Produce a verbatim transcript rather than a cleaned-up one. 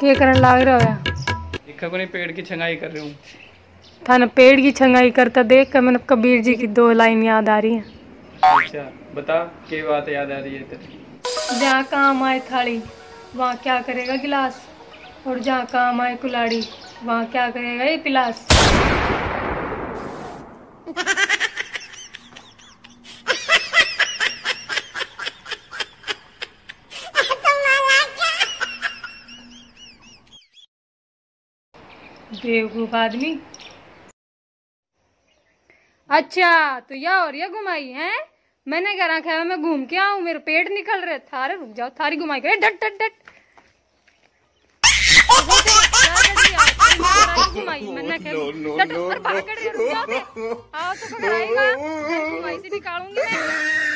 ये करने लाग रहा है। देखा को नहीं पेड़ की छंगाई कर रही हूँ। था ना पेड़ की छंगाई करता देख कर मैंने कबीर जी की दो लाइन याद आ रही है। अच्छा बता क्या बात याद आ रही है तेरी? जहाँ काम आए थाली वहाँ क्या करेगा गिलास, और जहाँ काम आए कुलाड़ी वहाँ क्या करेगा ये पिलास। बेवकूफ आदमी। अच्छा तो या और ये घुमाई है, मैंने कह रखा है मैं घूम के आऊं, मेरे पेट निकल रहे थारे, रुक जाओ थारी घुमाई करे डट डट डट घुमाई मैंने कहा डट पर भाग कर रुक जाओ आओ तो घुमाई से निकालूंगी मैं।